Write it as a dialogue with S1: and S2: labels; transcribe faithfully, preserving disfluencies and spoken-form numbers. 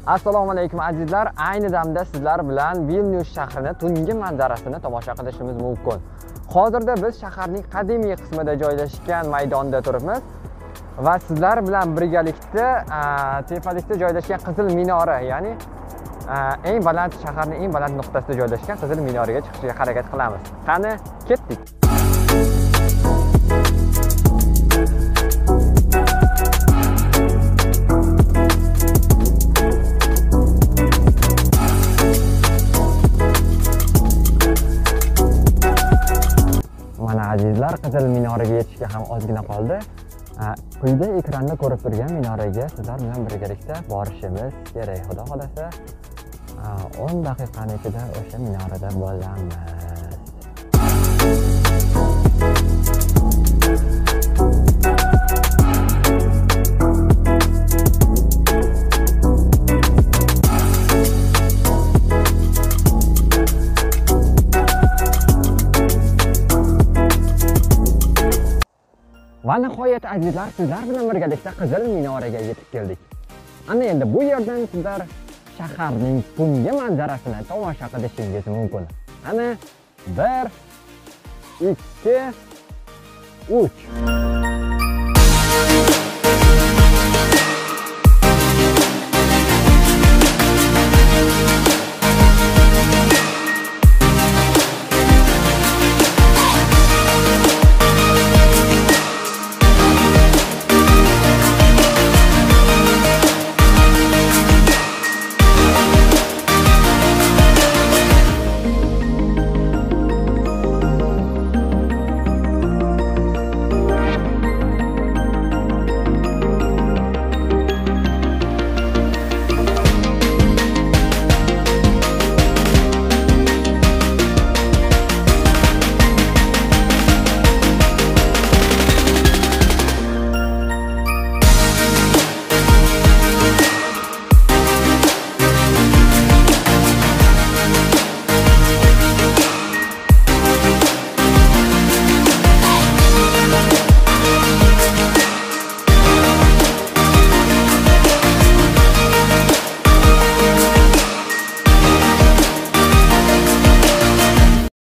S1: Assalomu alaykum azizlar. Ayni damda sizlar bilan Vilnius shahrini tungi manzarasini tomosha qilishimiz mumkin. Hozirda biz shaharning qadimiy qismida joylashgan maydonda turibmiz va sizlar bilan birgalikda tepalikda joylashgan Qizil minora, ya'ni eng baland shaharning eng baland nuqtasida joylashgan Qizil minoraga chiqishga harakat qilamiz. Qani, ketdik. Mana azizlar, Qizil minoraga yetishga ham ozgina qoldi. Quyida ekranda ko'rib turgan minoraga sizlar bilan birgalikda borishimiz kerak. Xudo xolasa o'n daqiqaning ichida o'sha minorada bo'lamiz. Va nihoyat azizlar, sizlar bilan birgalikda Qizil minoraga yetib keldik. Ana endi bu yerdan sizlar shaharning tungi manzarasini tomosha qilishingiz mumkin. Ana bir, ikki, uch.